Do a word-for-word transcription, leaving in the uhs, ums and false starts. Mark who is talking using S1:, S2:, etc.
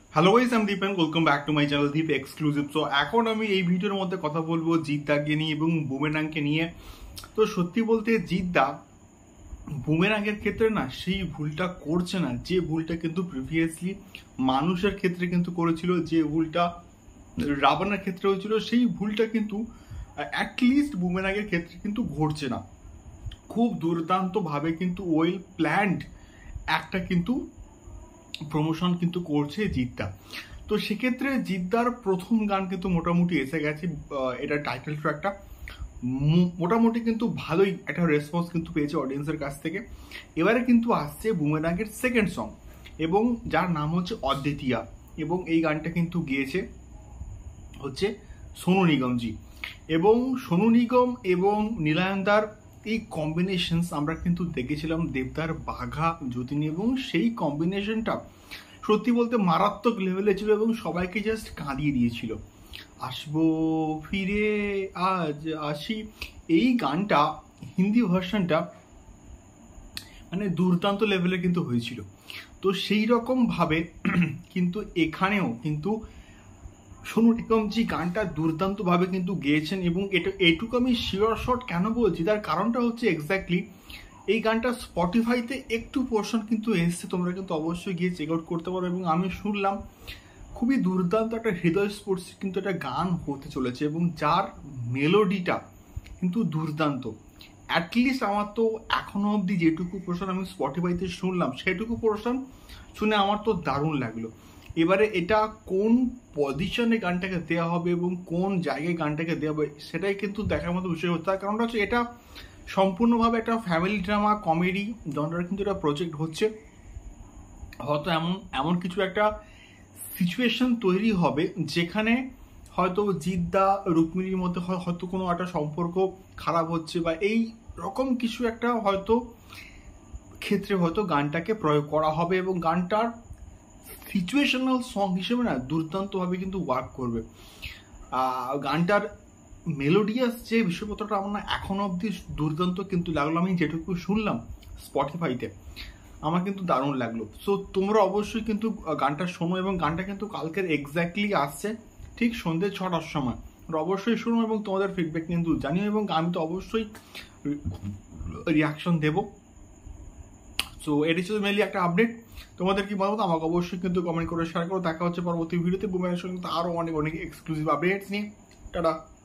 S1: Hello guys, আমি Deep and welcome back to my channel Deep exclusive. So এখন আমি এই ভিডিওর মধ্যে কথা বলবো জিদ্দাকে নিয়ে এবং বুমেরাংকে নিয়ে। তো সত্যি বলতে জিদ্দা বুমেরাংয়ের ক্ষেত্রে না সেই ভুলটা করছে না যে ভুলটা কিন্তু প্রিভিয়াসলি মানুষের ক্ষেত্রে কিন্তু করেছিল, যে ভুলটা রাবানার ক্ষেত্রে হয়েছিল, সেই ভুলটা কিন্তু অ্যাটলিস্ট বুমেরাংয়ের ক্ষেত্রে কিন্তু ঘটছে না। খুব দুর্দান্ত ভাবে কিন্তু ওয়েল প্ল্যান্ড একটা কিন্তু প্রমোশন কিন্তু করছে জিদ্দা। তো সেক্ষেত্রে জিদ্দার প্রথম গান কিন্তু মোটামুটি এসে গেছে, এটা টাইটেল ট্র্যাকটা মোটামুটি কিন্তু ভালোই একটা রেসপন্স কিন্তু পেয়েছে অডিয়েন্সের কাছ থেকে। এবারে কিন্তু আসছে বুমেরাংয়ের সেকেন্ড সং, এবং যার নাম হচ্ছে অদ্বিতীয়া, এবং এই গানটা কিন্তু গিয়েছে হচ্ছে সোনু নিগমজি। এবং সোনু নিগম এবং নীলায়নদার এই কম্বিনেশনস আমরা কিন্তু দেখেছিলাম দেবদার বাঘা যতীন, এবং সেই কম্বিনেশনটা সত্যি বলতে মারাত্মক লেভেলে ছিল এবং সবাইকে জাস্ট কাঁদিয়ে দিয়েছিল। আসবো ফিরে আজ আসি, এই গানটা হিন্দি ভার্সনটা মানে দুর্দান্ত লেভেলে কিন্তু হয়েছিল। তো সেই রকম ভাবে কিন্তু এখানেও কিন্তু সোনু নিগমজি গানটা দুর্দান্ত ভাবে কিন্তু গেয়েছেন, এবং এটা এটুকু আমি শিওর শট কেন বলছি তার কারণটা হচ্ছে এক্স্যাক্টলি এই গানটা স্পটিফাইতে একটু পোর্শন কিন্তু এসছে, তোমরা কিন্তু অবশ্যই গিয়ে চেক আউট করতে পারো। এবং আমি শুনলাম খুবই দুর্দান্ত একটা হৃদয়স্পর্শী কিন্তু একটা গান হতে চলেছে, এবং যার মেলোডিটা কিন্তু দুর্দান্ত। অ্যাটলিস্ট আমার তো এখনো অবধি যেটুকু পোর্শন আমি স্পটিফাইতে শুনলাম সেটুকু পোর্শন শুনে আমার তো দারুণ লাগলো। এবারে এটা কোন পজিশনে গানটাকে দেওয়া হবে এবং কোন জায়গায় গানটাকে দেওয়া হবে সেটাই কিন্তু দেখার মতো বিষয় হচ্ছে। তার কারণটা হচ্ছে এটা সম্পূর্ণভাবে একটা ফ্যামিলি ড্রামা কমেডি জনরার কিন্তু একটা প্রজেক্ট হচ্ছে। হয়তো এমন এমন কিছু একটা সিচুয়েশন তৈরি হবে যেখানে হয়তো জিদ্দা রুক্মিণীর মধ্যে হয়তো কোনো একটা সম্পর্ক খারাপ হচ্ছে, বা এই রকম কিছু একটা হয়তো ক্ষেত্রে হয়তো গানটাকে প্রয়োগ করা হবে, এবং গানটার সিচুয়েশনাল সং হিসেবে না দুর্দান্তভাবে কিন্তু ওয়ার্ক করবে। গানটার মেলোডিয়াস যে বিষয়পত্রটা আমার না এখনো অবধি দুর্দান্ত কিন্তু লাগলো, আমি যেটুকু শুনলাম স্পটিফাইতে আমার কিন্তু দারুণ লাগলো। সো তোমরা অবশ্যই কিন্তু গানটা শোনো, এবং গানটা কিন্তু কালকের এক্স্যাক্টলি আসছে ঠিক সন্ধ্যে ছটার সময়। অবশ্যই শোনো এবং তোমাদের ফিডব্যাক কিন্তু জানিও, এবং আমি তো অবশ্যই রিয়াকশন দেবো। সো এটি ছিল মেনলি একটা আপডেট। তোমাদের কি মতামত আমাকে অবশ্যই কিন্তু কমেন্ট করে শেয়ার করো। দেখা হচ্ছে পরবর্তী ভিডিওতে বুমেরাংয়ের সঙ্গে আরও অনেক অনেক এক্সক্লুসিভ আপডেটস নিয়ে। টাটা।